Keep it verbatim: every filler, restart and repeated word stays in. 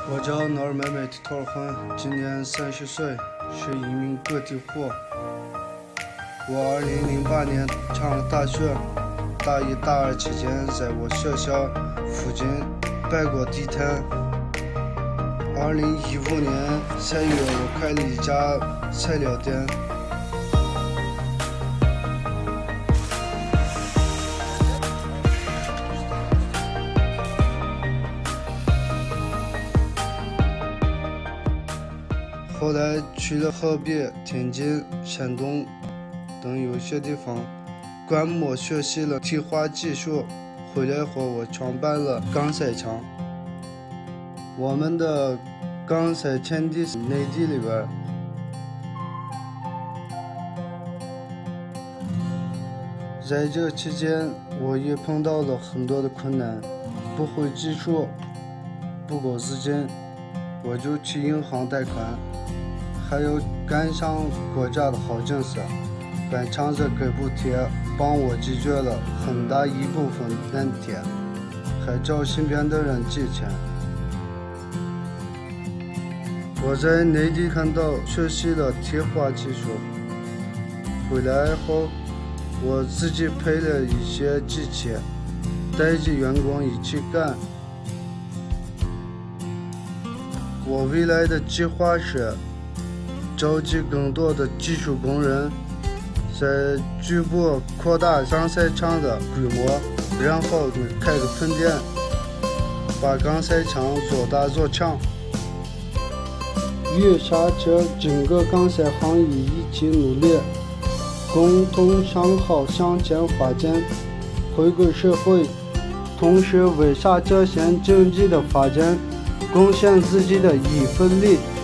我叫 Nurmamat， 今年三十岁，是一名个体户。我二零零八年上了大学，大一、大二期间，在我学校附近摆过地摊。二零一五年三月，我开了一家材料店。后来去了河北、天津、山东等有些地方观摩学习了提花技术。回来后，我创办了钢材厂。我们的钢材产地是内地里边。在这期间，我也碰到了很多的困难，不会技术，不够资金，我就去银行贷款。还有赶上国家的好政策，办厂子给补贴，帮我解决了很大一部分难题，还找身边的人借钱。我在内地看到学习了贴画技术，回来后我自己配了一些机器，带着员工一起干。我未来的计划是召集更多的技术工人，在逐步扩大钢材厂的规模，然后开个分店，把钢材厂做大做强。与下车整个钢材行业一起努力，共同向好向前发展，回归社会，同时为下车县经济的发展贡献自己的一份力。